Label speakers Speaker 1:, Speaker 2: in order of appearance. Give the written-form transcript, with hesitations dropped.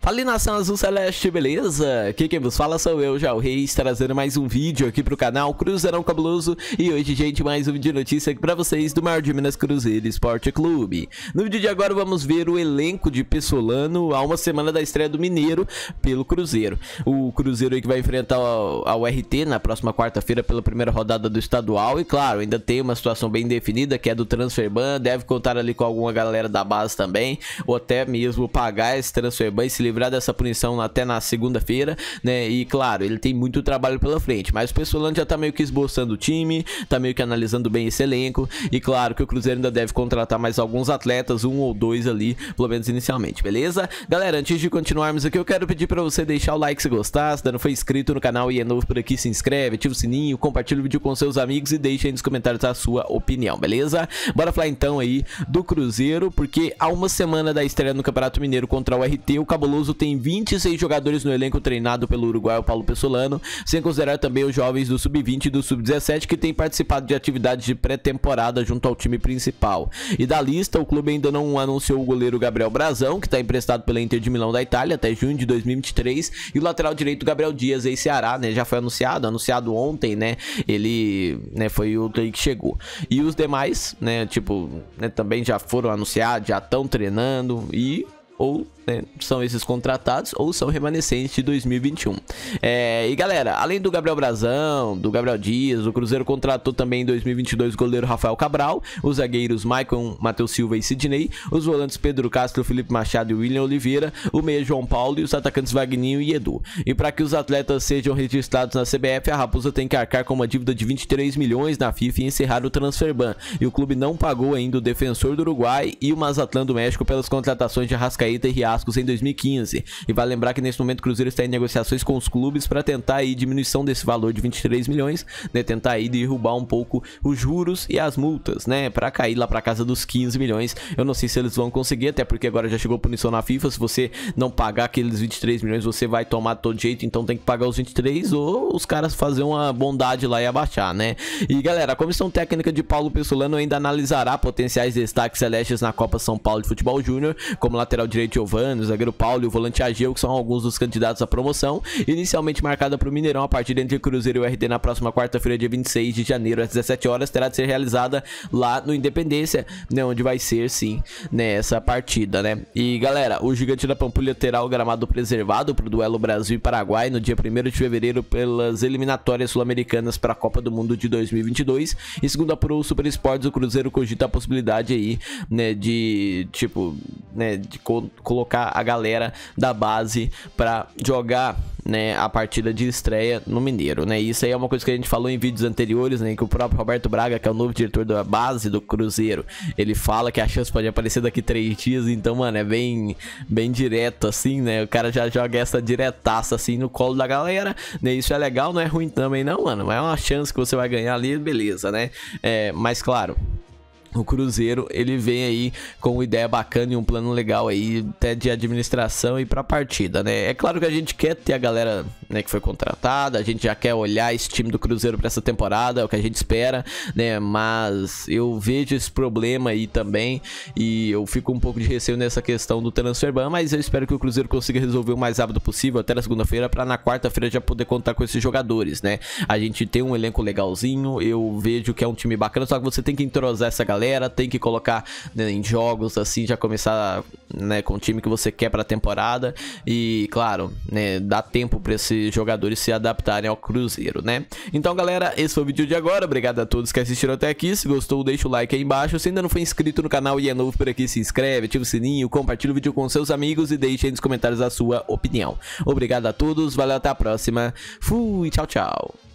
Speaker 1: Fala, nação azul celeste, beleza? Aqui quem vos fala sou eu, já o Reis, trazendo mais um vídeo aqui pro canal Cruzeirão Cabuloso. E hoje, gente, mais um vídeo de notícia aqui pra vocês do maior de Minas, Cruzeiro Esporte Clube. No vídeo de agora vamos ver o elenco de Pessolano a uma semana da estreia do Mineiro pelo Cruzeiro. O Cruzeiro aí que vai enfrentar ao RT na próxima quarta-feira pela primeira rodada do estadual. E claro, ainda tem uma situação bem definida que é do transferban, deve contar ali com alguma galera da base também, ou até mesmo pagar esse transferban e se livrar dessa punição até na segunda-feira, né? E claro, ele tem muito trabalho pela frente, mas o Pessolano já tá meio que esboçando o time, tá meio que analisando bem esse elenco, e claro que o Cruzeiro ainda deve contratar mais alguns atletas, um ou dois ali, pelo menos inicialmente, beleza? Galera, antes de continuarmos aqui, eu quero pedir pra você deixar o like se gostar, se ainda não foi inscrito no canal e é novo por aqui, se inscreve, ativa o sininho, compartilha o vídeo com seus amigos e deixa aí nos comentários a sua opinião, beleza? Bora falar então aí do Cruzeiro, porque há uma semana da estreia no Campeonato Mineiro contra o RT, o Cabuloso tem 26 jogadores no elenco treinado pelo uruguaio Paulo Pessolano, sem considerar também os jovens do Sub-20 e do Sub-17 que têm participado de atividades de pré-temporada junto ao time principal. E da lista, o clube ainda não anunciou o goleiro Gabriel Brazão, que está emprestado pela Inter de Milão da Itália até junho de 2023, e o lateral direito Gabriel Dias, ex-Ceará, né, já foi anunciado ontem, né, ele, né, foi outro aí que chegou. E os demais, né, tipo, né, também já foram anunciados, já estão treinando e ou né, são esses contratados ou são remanescentes de 2021. E galera, além do Gabriel Brazão, do Gabriel Dias, o Cruzeiro contratou também em 2022 o goleiro Rafael Cabral, os zagueiros Maicon, Matheus Silva e Sidney, os volantes Pedro Castro, Felipe Machado e William Oliveira, o meia João Paulo e os atacantes Vagninho e Edu. E para que os atletas sejam registrados na CBF, a Raposa tem que arcar com uma dívida de 23 milhões na FIFA e encerrar o transferban. E o clube não pagou ainda o Defensor do Uruguai e o Mazatlán do México pelas contratações de Arrascaeta e Riascos em 2015. E vale lembrar que nesse momento o Cruzeiro está em negociações com os clubes para tentar aí diminuição desse valor de 23 milhões, né, tentar aí derrubar um pouco os juros e as multas, né, para cair lá para casa dos 15 milhões. Eu não sei se eles vão conseguir, até porque agora já chegou punição na FIFA, se você não pagar aqueles 23 milhões, você vai tomar de todo jeito, então tem que pagar os 23 ou os caras fazer uma bondade lá e abaixar, né? E galera, a comissão técnica de Paulo Pessolano ainda analisará potenciais destaques celestes na Copa São Paulo de Futebol Júnior, como lateral direito Giovani, o zagueiro Paulo e o volante Ageu, que são alguns dos candidatos à promoção, inicialmente marcada para o Mineirão. A partida entre Cruzeiro e o RT na próxima quarta-feira, dia 26 de janeiro, às 17 horas, terá de ser realizada lá no Independência, né, onde vai ser, sim, né, essa partida, né? E galera, o Gigante da Pampulha terá o gramado preservado para o duelo Brasil e Paraguai no dia 1º de fevereiro pelas eliminatórias sul-americanas para a Copa do Mundo de 2022. E segundo apurou o Super Esportes, o Cruzeiro cogita a possibilidade aí, né, de, tipo, né, de colocar a galera da base pra jogar, né, a partida de estreia no Mineiro, né? Isso aí é uma coisa que a gente falou em vídeos anteriores, né, que o próprio Roberto Braga, que é o novo diretor da base do Cruzeiro, ele fala que a chance pode aparecer daqui 3 dias, então, mano, é bem direto, assim, né? O cara já joga essa diretaça, assim, no colo da galera, né? Isso é legal, não é ruim também, não, mano, mas é uma chance que você vai ganhar ali, beleza, né? Mas, claro, o Cruzeiro, ele vem aí com uma ideia bacana e um plano legal aí, até de administração e pra partida, né? É claro que a gente quer ter a galera, né, que foi contratada, a gente já quer olhar esse time do Cruzeiro pra essa temporada, é o que a gente espera, né? Mas eu vejo esse problema aí também e eu fico um pouco de receio nessa questão do transferban, mas eu espero que o Cruzeiro consiga resolver o mais rápido possível até na segunda-feira, pra na quarta-feira já poder contar com esses jogadores, né? A gente tem um elenco legalzinho, eu vejo que é um time bacana, só que você tem que entrosar essa galera, tem que colocar, né, em jogos assim, já começar, né, com o time que você quer para a temporada e claro, né, dá tempo para esses jogadores se adaptarem ao Cruzeiro, né? Então galera, esse foi o vídeo de agora, obrigado a todos que assistiram até aqui, se gostou deixa o like aí embaixo, se ainda não foi inscrito no canal e é novo por aqui, se inscreve, ativa o sininho, compartilha o vídeo com seus amigos e deixe aí nos comentários a sua opinião. Obrigado a todos, valeu, até a próxima, fui, tchau, tchau.